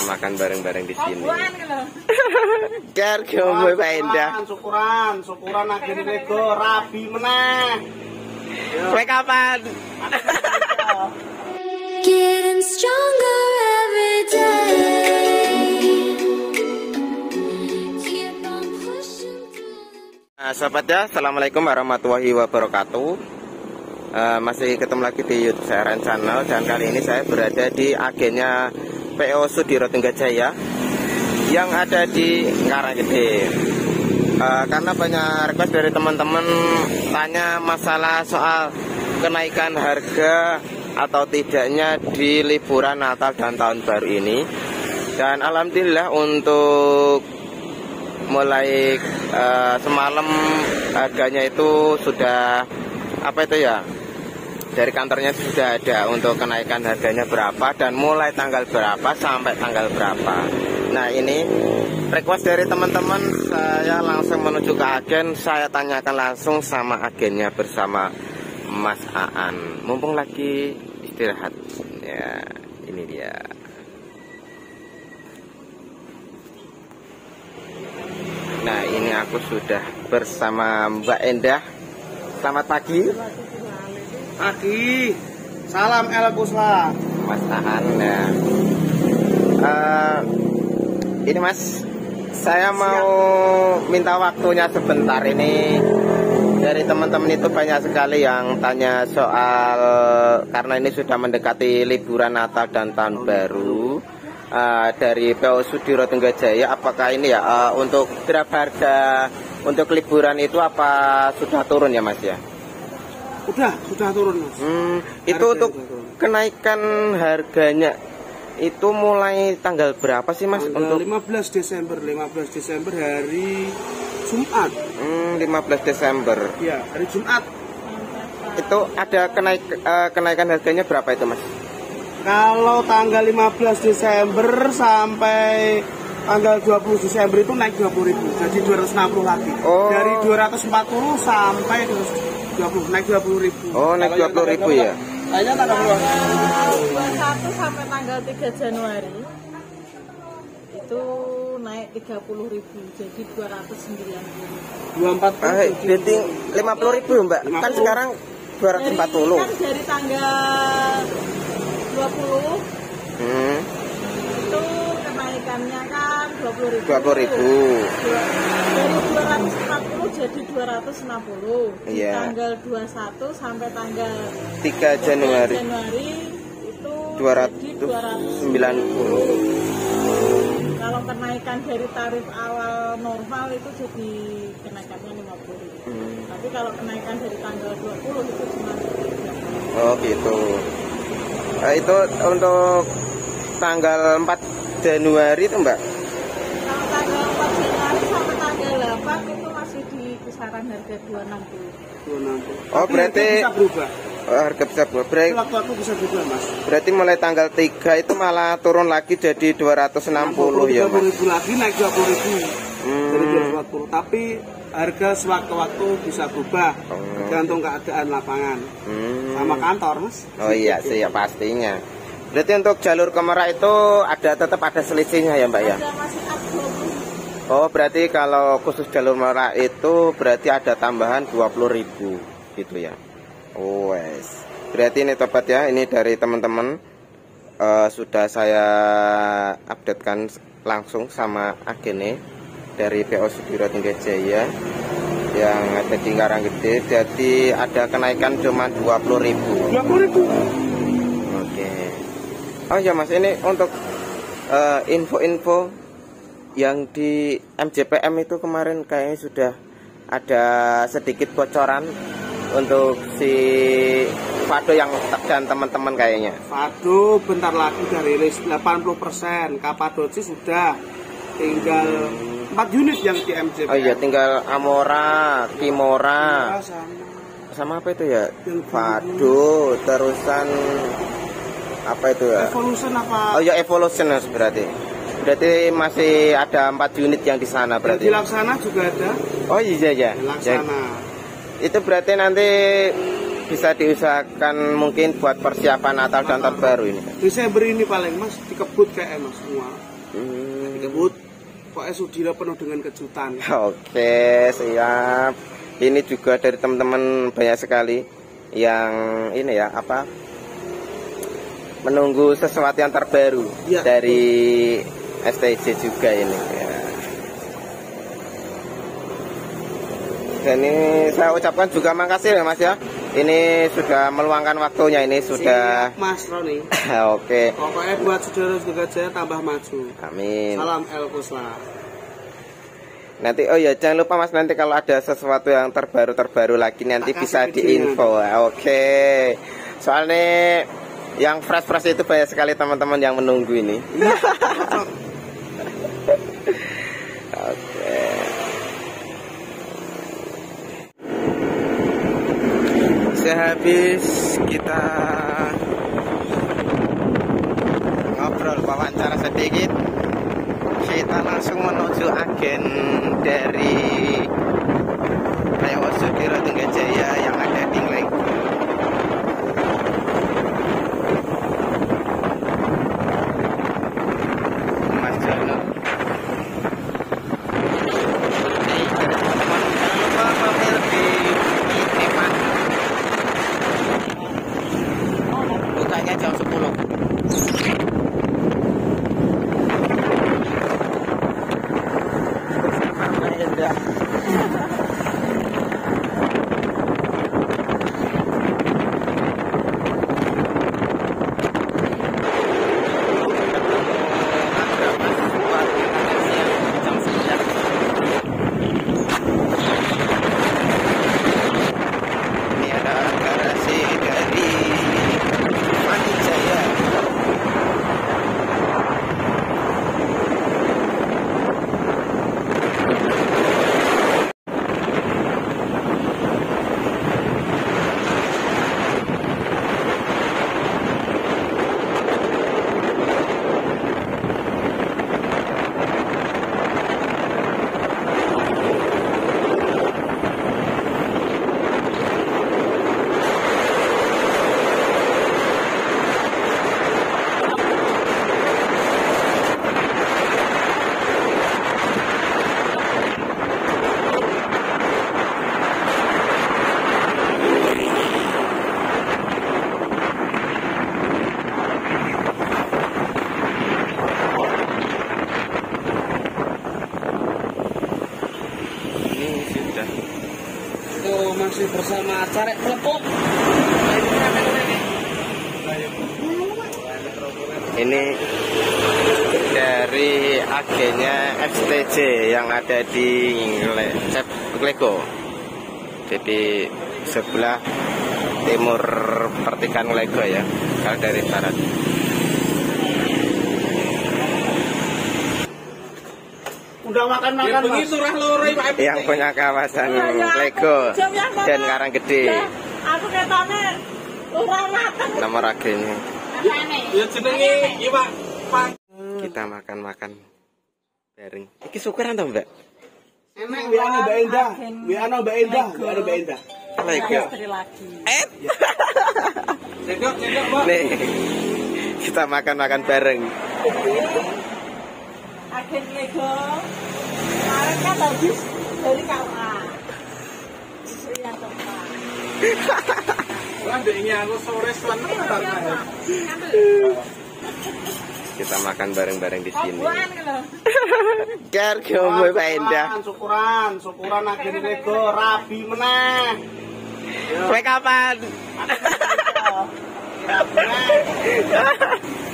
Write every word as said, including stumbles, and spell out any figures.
makan bareng-bareng di sini. Car kamu Pak Endah. Syukuran, syukuran akhirnya lego rabi meneh. Kowe kapan? Getting stronger every day. Keep on pushing through. Nah, sahabat ya, assalamualaikum warahmatullahi wabarakatuh. Uh, masih ketemu lagi di YouTube saya Ren Channel, dan kali ini saya berada di agennya P O Sudiro Tenggajaya yang ada di Ngaranggede. Uh, karena banyak request dari teman-teman tanya masalah soal kenaikan harga atau tidaknya di liburan Natal dan Tahun Baru ini. Dan alhamdulillah untuk mulai uh, semalam harganya itu sudah apa itu ya, dari kantornya sudah ada untuk kenaikan harganya berapa dan mulai tanggal berapa sampai tanggal berapa. Nah, ini request dari teman-teman, saya langsung menuju ke agen. Saya tanyakan langsung sama agennya bersama Mas Aan, mumpung lagi istirahat ya. Ini dia. Nah, ini aku sudah bersama Mbak Endah. Selamat pagi. Pagi. Salam El Pusla. Mas Aan. Nah, uh, ini Mas, saya mau minta waktunya sebentar. Ini dari teman-teman itu banyak sekali yang tanya soal, karena ini sudah mendekati liburan Natal dan Tahun Baru. Uh, dari P O Sudiro Tenggajaya, apakah ini ya uh, untuk draft harga untuk liburan itu apa sudah turun ya Mas ya? Udah, sudah turun Mas. Hmm, itu untuk kenaikan harganya itu mulai tanggal berapa sih Mas? Tanggal untuk lima belas Desember, lima belas Desember hari Jumat. Hmm, lima belas Desember. Ya, hari Jumat. Itu ada kenaik uh, kenaikan harganya berapa itu Mas? Kalau tanggal lima belas Desember sampai tanggal dua puluh Desember itu naik dua puluh ribu, jadi dua ratus enam puluh lagi. Oh. Dari dua ratus empat puluh sampai dua ratus dua puluh, naik dua puluh ribu. Oh, naik dua puluh ribu ya? Tanya tanggal dua puluh satu sampai tanggal tiga Januari itu naik tiga puluh ribu, jadi dua ratus sembilan puluh. dua ratus empat puluh. Ah, berarti lima puluh ribu Mbak? lima puluh. Kan sekarang dua ratus empat puluh. Kan dari tanggal dua puluh Hmm. itu kenaikannya kan dua puluh ribu. dua puluh ribu. Dari dua ratus empat puluh jadi dua ratus enam puluh. Di Iya. tanggal dua puluh satu sampai tanggal tiga Januari. Januari itu dua ratus sembilan puluh. Kalau kenaikan dari tarif awal normal itu jadi kenaikannya lima puluh ribu. Hmm. Tapi kalau kenaikan dari tanggal dua puluh itu cuma tiga puluh. Oh gitu. Nah, itu untuk tanggal empat Januari itu Mbak? Kalau tanggal empat Januari sampai tanggal delapan itu masih di kisaran harga dua ratus enam puluh. dua ratus enam puluh. Oh, Tapi berarti harga bisa berubah. Oh, harga bisa berubah. Berarti, Waktu-waktu bisa berubah Mas. berarti mulai tanggal tiga itu malah turun lagi jadi dua ratus enam puluh ya dua puluh Mas? ribu lagi, naik dua puluh ribu. Hmm. Dari dua ratus empat puluh. Tapi harga sewaktu-waktu bisa berubah, Oh. tergantung keadaan lapangan Hmm. sama kantor Mas. Oh iya sih ya, pastinya. Berarti untuk jalur ke Merak itu ada tetap ada selisihnya ya Mbak ya? Ada masih up dua puluh. Oh, berarti kalau khusus jalur Merak itu berarti ada tambahan dua puluh ribu gitu ya. Oh, wes. Berarti ini tepat ya, ini dari teman-teman uh, sudah saya updatekan langsung sama agennya dari P O Sudiro Tenggajaya yang ada di Ngaranggede. Jadi ada kenaikan cuma dua puluh ribu. dua puluh ribu. Oke. Oh ya Mas, ini untuk uh, info-info yang di M J P M itu kemarin kayaknya sudah ada sedikit bocoran untuk si Fado yang dan teman-teman kayaknya. Fado bentar lagi udah rilis delapan puluh persen, Kapadoci sudah tinggal empat unit yang di M J P M. Oh iya, tinggal Amora, Kimora, Ya, sama. sama apa itu ya? Yang Fado, terusan apa itu ya? Evolution apa? Oh ya, Evolution berarti. Berarti masih ada empat unit yang di sana Yang berarti. di Laksana juga ada. Oh iya ya. Di Laksana. Itu berarti nanti bisa diusahakan mungkin buat persiapan Natal dan Tahun Baru ini. Desember ini paling Mas dikebut kayak Mas semua. Hmm. Dikebut. Pokoknya Sudiro penuh dengan kejutan. Oke, siap. Ini juga dari teman-teman banyak sekali yang ini ya apa menunggu sesuatu yang terbaru ya, dari S T J juga ini ya. Dan ini saya ucapkan juga makasih ya Mas ya. Ini sudah meluangkan waktunya, ini sudah. Siap, Mas Roni. Oke. Pokoknya buat Sudiro Gajaya tambah maju. Amin. Salam El Kusla. Nanti oh ya jangan lupa Mas, nanti kalau ada sesuatu yang terbaru-terbaru lagi nanti tak bisa diinfo. Oke. Soalnya yang fresh-fresh itu banyak sekali teman-teman yang menunggu ini. Oke. Sehabis kita ngobrol wawancara sedikit, kita langsung menuju agen dari P O Sudiro Tenggajaya yang ada di Nglego. Mas Jono. Teman-teman jangan lupa mampir di Iman. Bukanya jam sepuluh. Masih bersama Carek Pelepuk. Ini dari agennya S T J yang ada di Nglego. Jadi sebelah timur pertigaan Nglego ya, kalau dari barat. Udah makan-makan begitu rah lore yang punya kawasan Nglego dan Karanggede. Aku ketone ora makan. Nomor agennya. Ya jenenge iki Pak. Kita makan-makan bareng. Iki syukuran toh, Mbak? Enak wi ana Mbak Endah. Wi ana Mbak Endah, wi ana Mbak Endah. Nglego. Eh. Cekok, cekok, Pak. Nih. Kita makan-makan bareng. Agen Nglego. Kemarin kan habis dari K U A. Iya, Pak. Lah ini aku sore suan. Kita makan bareng-bareng di sini. Buan lho. Jar gomo Pak Endah. Syukuran, syukuran agen Nglego rabi meneh. Kowe kapan? Rabi meneh.